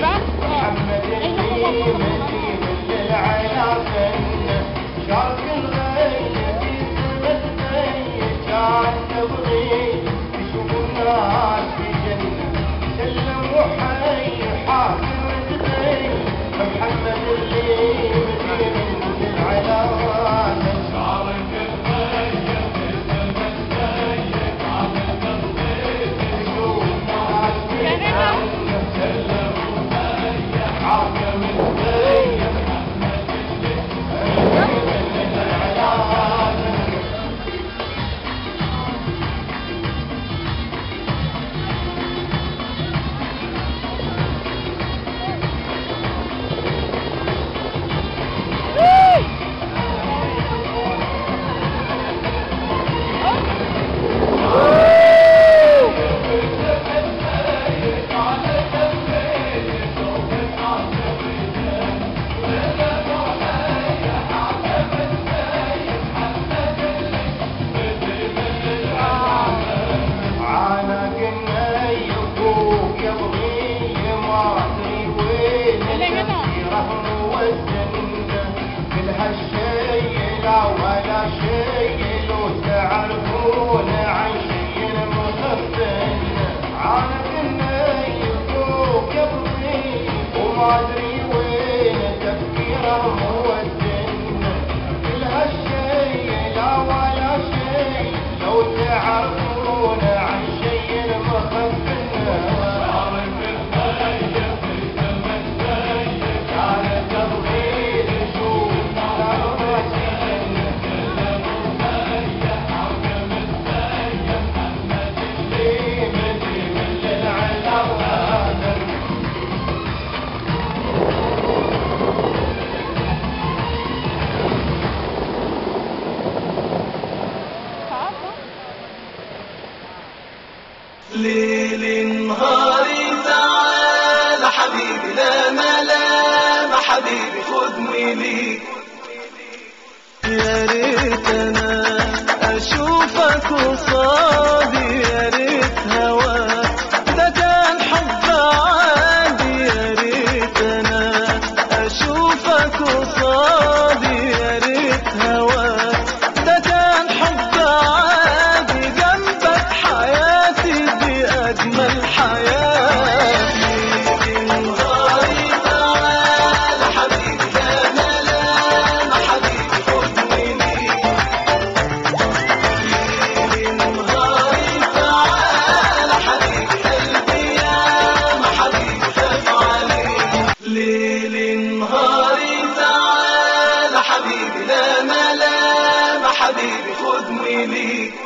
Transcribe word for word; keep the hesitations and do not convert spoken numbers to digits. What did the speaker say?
محمد اللي مدين للعلاقة شارك الغيب يتمثل كان تبغي يشوف الناس في جنة سلم وحي حاكم تغي محمد اللي مدين للعلاقة شارك الغيب يتمثل كان تبغي يشوف الناس في جنة سلم وحي حاكم تغي ولا شيء لو تعرفون عن شيء مخفن عانق النيل فوق قبضي وما ادري وين تفكيره موزن كل هالشيء لا ولا شيء لو تعرفون عن شيء مخفن ليل نهاري تعال حبيبي لا ملام حبيبي خدني ليك يا ريت انا اشوفك قصادي يا ريت هواك ده كان حب عادي يا ريت انا اشوفك قصادي يا ريت هواك ده كان حب عادي جنبك حياتي أجمل حياة ليل نهاري تعال حبيبي لا ملام حبيبي خدني ليك ليل نهاري تعال حبيبي قلبي ياما حبيبي خاف عليك ليل نهاري تعال حبيبي لا ملام حبيبي خدني ليك